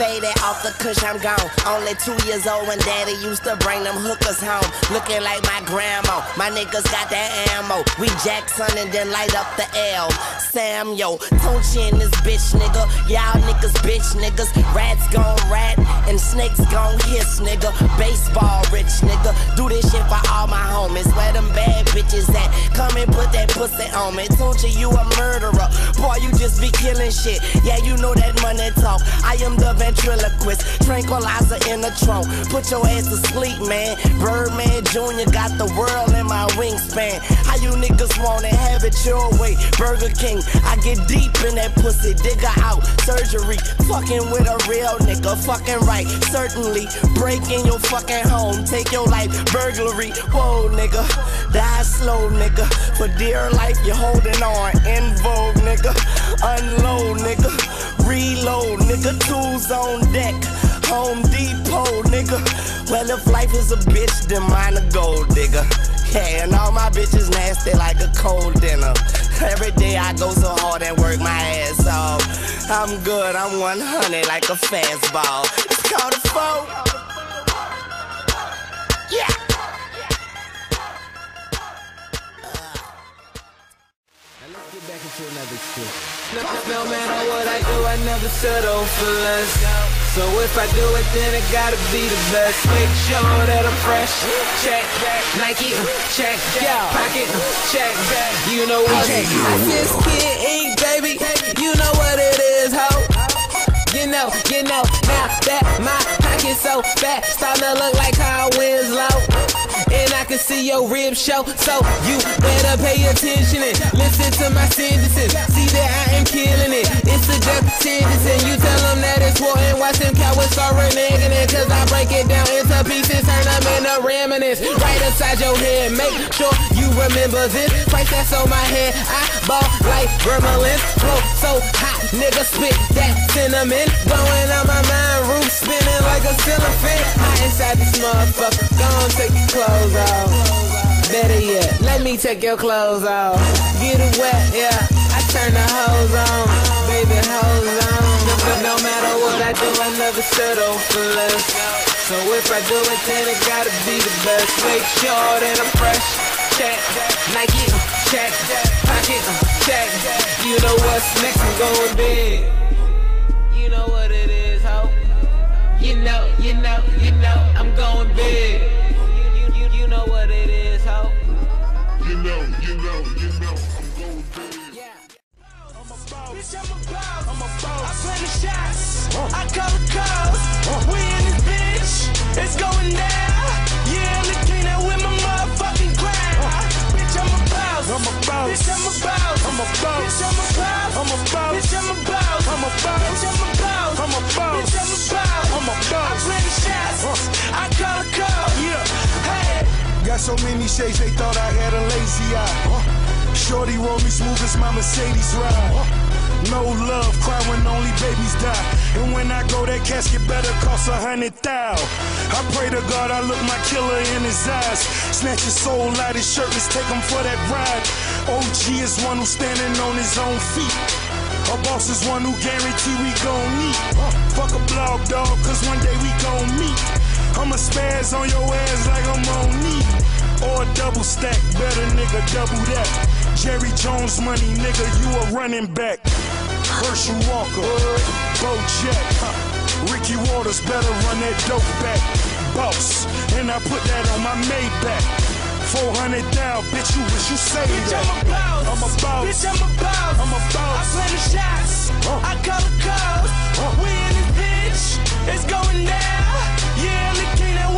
Faded off the kush, I'm gone. Only 2 years old when daddy used to bring them hookers home. Looking like my grandma, my niggas got that ammo. We Jackson and then light up the L. Sam, yo, Tunchi in this bitch, nigga. Y'all niggas bitch niggas. Rats gon' rat and snakes gon' hiss, nigga. Baseball rich, nigga. Do this shit for all my homies. Where them bad bitches at? Come and put that pussy on me. Tunchi, you a murderer. Boy, you just be killing shit. Yeah, you know that money talk. I am the ventriloquist. Tranquilizer in the trunk. Put your ass to sleep, man. Birdman Jr. got the world in my wingspan. How you niggas wanna have it your way? Burger King, I get deep in that pussy. Digger out, surgery. Fucking with a real nigga. Fucking right, certainly. Break in your fucking home. Take your life, burglary. Whoa, nigga. Die slow, nigga. For dear life, you're holding on. In vogue, nigga. Unload, nigga. Reload, nigga. Tools on deck. Home Depot, nigga. Well, if life is a bitch, then mine a gold digger. Yeah, and all my bitches nasty like a cold dinner. Every day I go so hard and work my ass off. I'm good, I'm 100 like a fastball. It's called a foe. Yeah. Now let's get back into another shit. No matter what I do, I never settle for less. So if I do it, then it gotta be the best. Make sure that I'm fresh. Check, Nike, check, pocket, check. You know what? I just Kid Ink, baby. You know what it is, ho. You know. Now that my pocket's so fat, starting to look like Carl Winslow. And I can see your ribs show, so you better pay attention and listen to my sentences. See that I am killing it. It's a death sentence, and you tell them that it's war and watch them cowards start reneging it. Cause I break it down into pieces, turn them into remnants. Right upside your head, make sure you remember this. Price that's on my head, I ball like vermilion. Flow so hot, nigga spit that cinnamon. Going on my mind, roof spinning like a ceiling fan. Hot inside this motherfucker, gon' take your clothes off. Better yet, let me take your clothes off. Get it wet, yeah, I turn the hose on. Baby, hose on. No matter what I do, I never settle for less. So if I do it, then it gotta be the best. Make sure that I'm fresh. Check, Nike, check, pocket, check. You know what's next, I'm going big. You know what it is, ho. You know, I'm going big. You know what it is, ho. You know, I'm going big. Yeah. I'm a boss. Bitch, I'm a boss. I play the shots. I call the calls. We in this bitch. It's going down. Yeah, I'm the king that with my motherfucking crown. Bitch, I'm a boss. Bitch, I'm a boss. Bitch, I'm a boss. Bitch, I'm a boss. Bitch, I'm a boss. Bitch, I'm a boss. I play the shots. I call the calls. Yeah. Hey. Got so many shades, they thought I had a lazy eye. Shorty roll me smooth as my Mercedes ride. No love, cry when only babies die. And when I go, that casket better cost 100,000. I pray to God I look my killer in his eyes. Snatch his soul out his shirt, let's take him for that ride. OG is one who's standing on his own feet. A boss is one who guarantee we gon' meet. Fuck a blog, dog, cause one day we gon' meet. I'ma spaz on your ass like I'm on knee. Or a double stack, better nigga, double that. Jerry Jones money, nigga, you a running back. Herschel Walker, Bo Jack, Ricky Waters, better run that dope back. Boss, and I put that on my Maybach. 400 down, bitch, you wish you say that. I'm a boss. Bitch, I'm a boss. I'm a boss. I play the shots. I call the calls. We in this bitch. It's going down. Yeah, I'm the king that